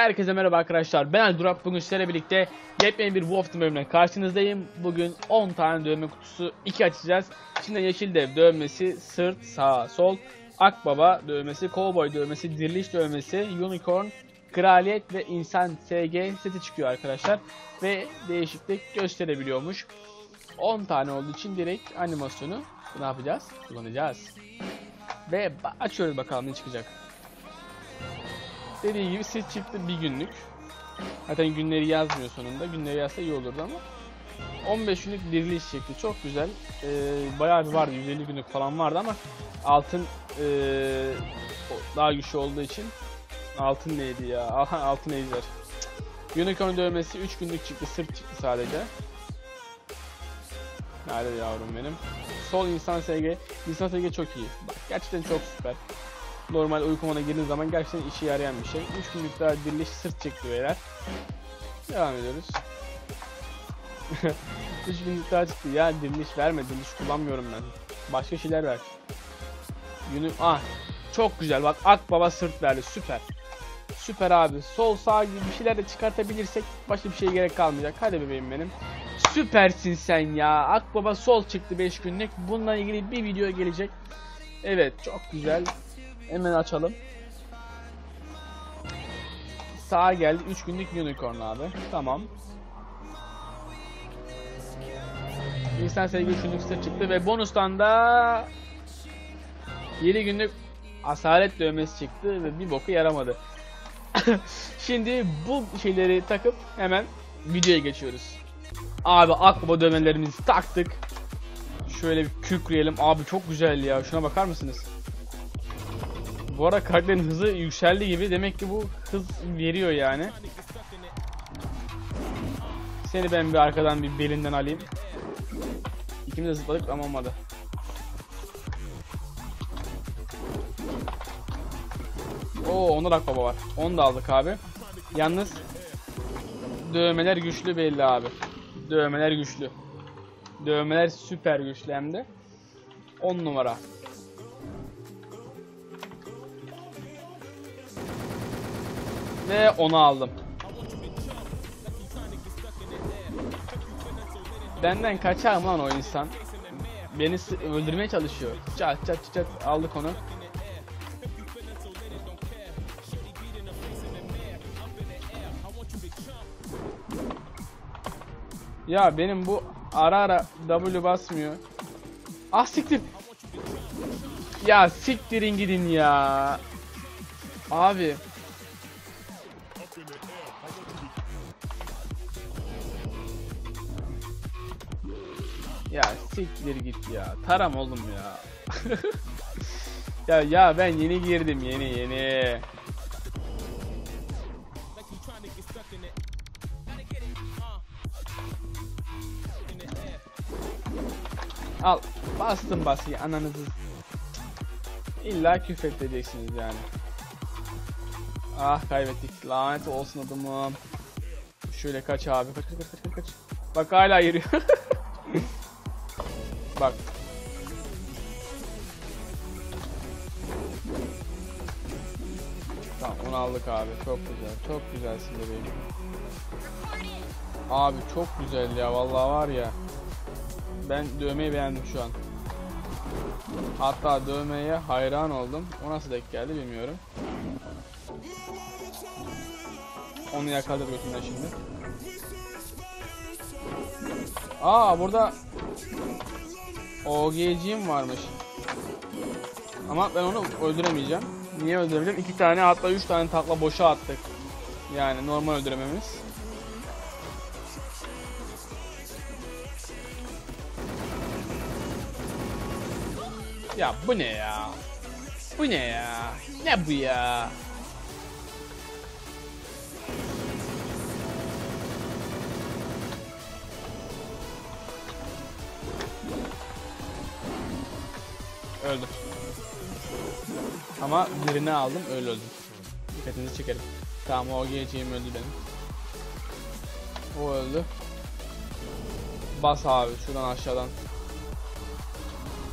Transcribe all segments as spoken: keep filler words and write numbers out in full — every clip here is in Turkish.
Herkese merhaba arkadaşlar, ben Aldurak. Bugün sizlerle birlikte yepyeni bir Wolf Team bölümüne karşınızdayım. Bugün on tane dövme kutusu iki açacağız. Şimdi yeşil dev dövmesi, sırt, sağ, sol, akbaba dövmesi, cowboy dövmesi, diriliş dövmesi, unicorn, kraliyet ve insan S G seti çıkıyor arkadaşlar. Ve değişiklik gösterebiliyormuş. on tane olduğu için direkt animasyonu ne yapacağız? Kullanacağız. Ve açıyoruz bakalım ne çıkacak. Dediği gibi set çıktı bir günlük. Zaten günleri yazmıyor sonunda. Günleri yazsa iyi olurdu ama. on beş günlük diriliş çıktı. Çok güzel. Ee, bayağı bir vardı. yüz elli günlük falan vardı ama altın ee, daha güçlü olduğu için. Altın neydi ya? Aha, altın ejder. Unicorn dövmesi üç günlük çıktı. Sırt çıktı sadece. Nerede yavrum benim? Sol insan S G. İnsan S G çok iyi. Bak, gerçekten çok süper. Normal uyku moduna girdiğiniz zaman gerçekten işe yarayan bir şey. üç günlük daha diriliş sırt çekti beyler. Devam ediyoruz. üç günlük daha çıktı ya, diriliş verme, diriliş kullanmıyorum ben. Başka şeyler ver. Yünü ah çok güzel, bak akbaba sırt verdi, süper. Süper abi, sol sağ gibi bir şeyler de çıkartabilirsek başka bir şeye gerek kalmayacak. Hadi bebeğim benim. Süpersin sen ya. Akbaba sol çıktı beş günlük. Bununla ilgili bir video gelecek. Evet, çok güzel. Hemen açalım. Sağa geldi. üç günlük unicorn abi. Tamam. İnsan sevgi üç günlük sırt çıktı ve bonustan da yedi günlük asalet dövmesi çıktı ve bir boku yaramadı. Şimdi bu şeyleri takıp hemen videoya geçiyoruz. Abi akbaba dövmelerimizi taktık. Şöyle bir kükreyelim. Abi çok güzel ya. Şuna bakar mısınız? Bu arada karakterin hızı yükseldi gibi. Demek ki bu hız veriyor yani. Seni ben bir arkadan bir belinden alayım. İkimiz de zıpladık ama olmadı. Oo, Onur akbaba var. Onu da aldık abi. Yalnız dövmeler güçlü belli abi. Dövmeler güçlü. Dövmeler süper güçlü hem de. on numara. Ve onu aldım. Benden kaçar mı lan o insan? Beni öldürmeye çalışıyor. Çat çat çat aldık onu. Ya benim bu ara ara W basmıyor. Ah siktir. Ya siktirin gidin ya. Abi. Ya siktir git ya. Taram oğlum ya. ya ya ben yeni girdim, yeni yeni. Al bastım basıyı ananızı. İlla küfredeceksiniz yani. Ah kaybettik. Lanet olsun adamım. Şöyle kaç abi. Kaç kaç kaç kaç. Bak hala yürüyor. Bak. Tamam onu aldık abi. Çok güzel. Çok güzelsin bebeğim. Abi çok güzel ya. Vallahi var ya. Ben dövmeyi beğendim şu an. Hatta dövmeye hayran oldum. O nasıl denk geldi bilmiyorum. Onu yakaladık götümden şimdi. Aa burada O G'ciğim varmış. Ama ben onu öldüremeyeceğim. Niye öldürebilirim? İki tane hatta üç tane takla boşa attık. Yani normal öldürememiz. Ya bu ne ya? Bu ne ya? Ne bu ya? Öldüm. Ama birini aldım, öyle öldüm. Dikkatinizi çekerim. Tamam, o geleceğim öldü benim. O öldü. Bas abi şuradan aşağıdan.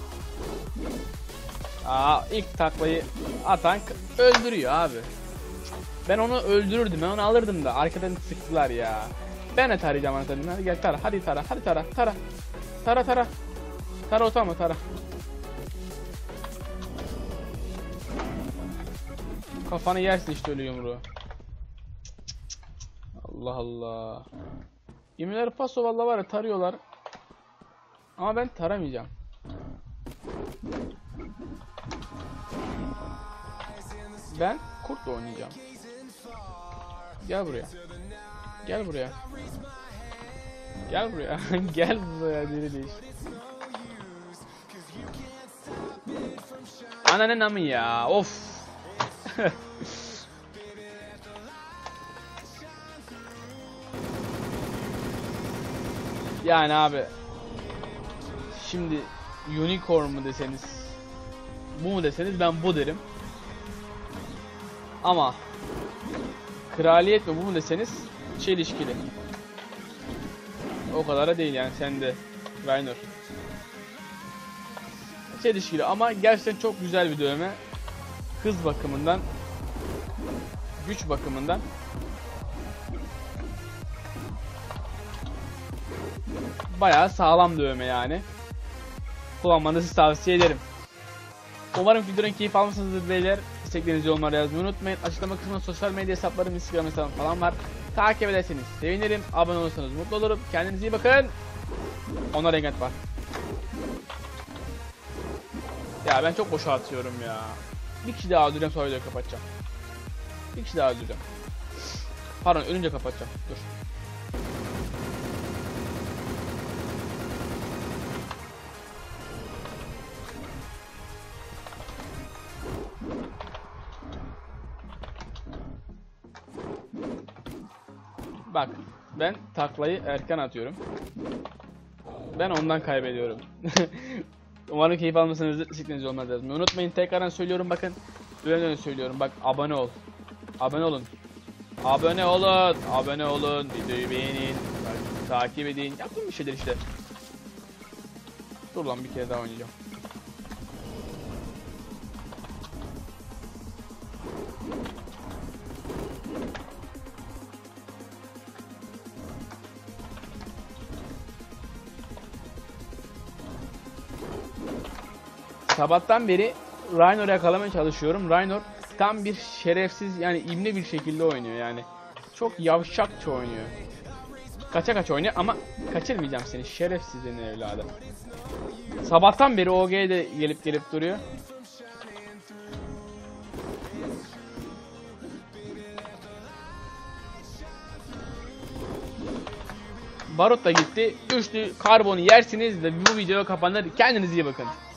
Aa, ilk taklayı atan öldürüyor abi. Ben onu öldürürdüm. Ben onu alırdım da arkadan sıktılar ya. Ben de tarayacağım anahtarını. Hadi gel tara. Hadi tara. Hadi tara. Tara. Tara tara. Tara otama tara. Kafanı yersin işte öyle yumruğu. Allah Allah. Yeminleri paso vallahi var ya tarıyorlar. Ama ben taramayacağım. Ben kurtla oynayacağım. Gel buraya. Gel buraya. Gel buraya. Gel buraya diriliş. Ananın amı ya. Of. Yani abi. Şimdi unicorn mu deseniz, bu mu deseniz ben bu derim. Ama kraliyet mi bu mu deseniz çelişkili. O kadar da değil yani sen de Raynor. Çelişkili ama gerçekten çok güzel bir dövme. Hız bakımından, güç bakımından. Bayağı sağlam dövme yani. Kullanmanızı tavsiye ederim. Umarım videonun keyif almışsınızdır beyler. İsteklerinizi yorumlara yazmayı unutmayın. Açıklama kısmında sosyal medya hesaplarım, Instagram hesabım falan var. Takip ederseniz sevinirim. Abone olursanız mutlu olurum. Kendinize iyi bakın. Ona rengat var. Ya ben çok boşa atıyorum ya. Bir kişi daha öldüreceğim, sonra videoyu kapatacağım. Bir kişi daha öldüreceğim. Pardon, ölünce kapatacağım. Dur. Bak, ben taklayı erken atıyorum. Ben ondan kaybediyorum. Umarım keyif almışsınızdır. Sıkıntınız olmaz lazım. Unutmayın, tekrardan söylüyorum bakın. Dönem söylüyorum bak, abone ol. Abone olun. Abone olun. Abone olun. Videoyu beğenin. Bak, takip edin. Yaptım bir şeyler işte. Dur lan, bir kere daha oynayacağım. Sabahtan beri Raynor'u yakalamaya çalışıyorum. Raynor tam bir şerefsiz, yani ibne bir şekilde oynuyor yani. Çok yavşakça oynuyor. Kaça kaça oynuyor ama kaçırmayacağım seni şerefsizin evladım. Sabahtan beri O G'ye de gelip gelip duruyor. Barut da gitti. Üçlü karbonu yersiniz ve bu video kapanır. Kendinize iyi bakın.